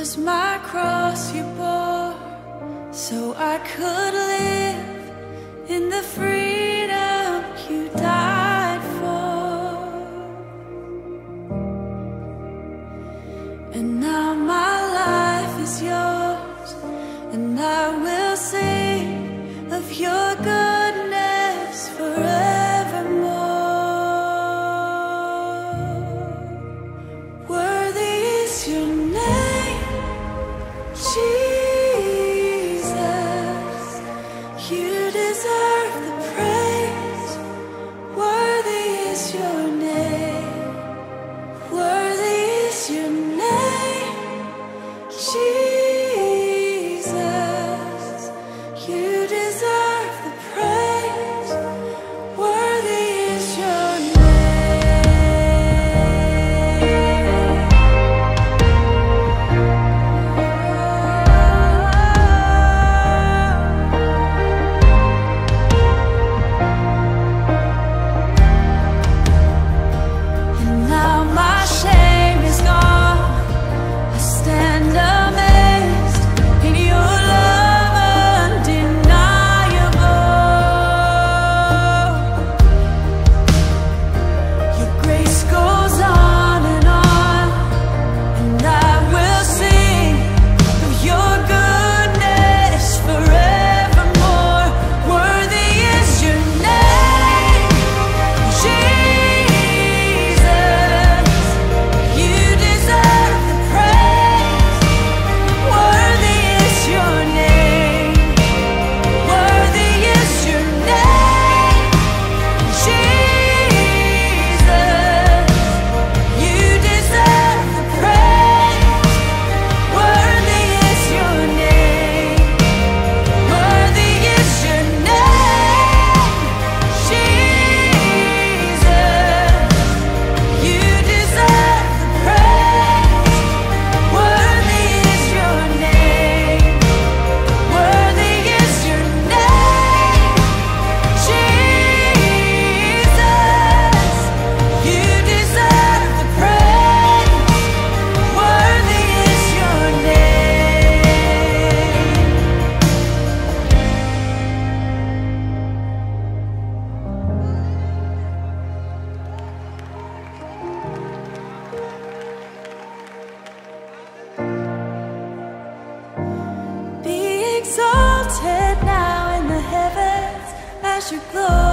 was my cross you bore, so I could live in the freedom you died for. And now my life is yours, and I will sing of your goodness forevermore. Worthy is your name, Jesus. You deserve the praise. Worthy is your name. Worthy is your name, Jesus. You deserve the praise. Worthy is your name. And now my shame is gone. I stand amazed in your love undeniable. Your grace goes on, and I will sing of your goodness forevermore. Worthy is your name, Jesus. You deserve the praise. Worthy is your name. Worthy is your name, Jesus. You deserve the praise. Worthy is your name. Worthy is your name, Jesus. You deserve the praise. Worthy is your name. Worthy is your name, Jesus. You deserve the praise. Worthy is your name. Be exalted now in the heavens as your glory